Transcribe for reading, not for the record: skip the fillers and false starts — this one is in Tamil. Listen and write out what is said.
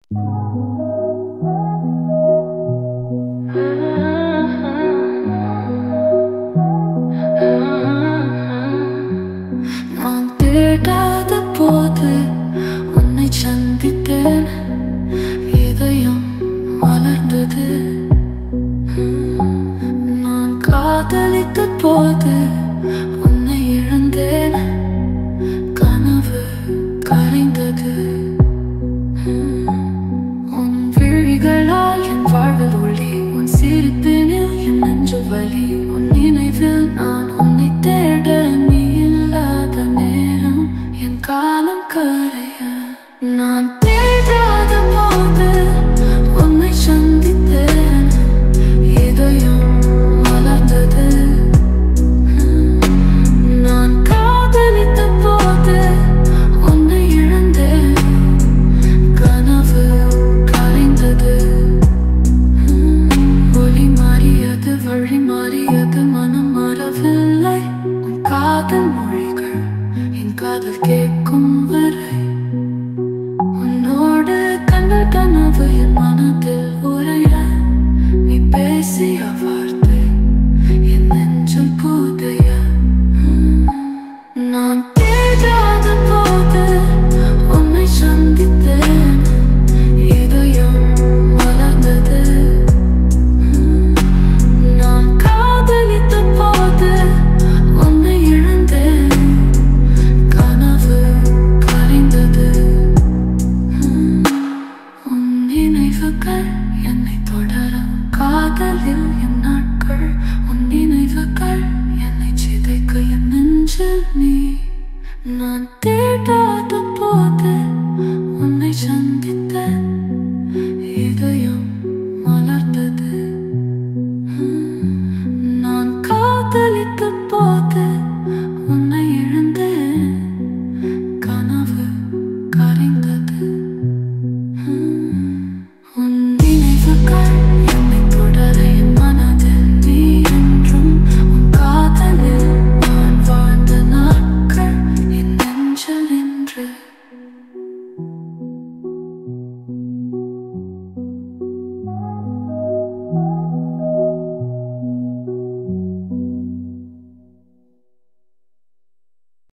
நான் தேடாத போது உன்னை சந்தித்தேன், இதயம் மலர்ந்தது. நான் காதலித்த போது உன்னை இழந்தேன், கனவு கரைந்தது. உன் விழிகளால் என் வாழ்வில் ஒளி, உன் சிரிப்பினில் என் நெஞ்சு வலி. உன் நினைவில் நான் உன்னை தேட, நீ இல்லாத நேரம் என் காலம் கரைய நான்